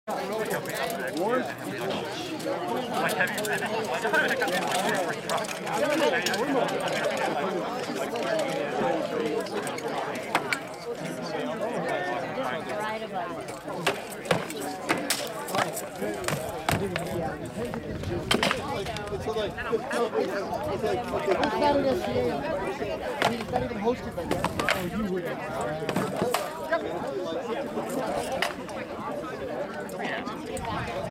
He's not even hosted by that. Oh, you would.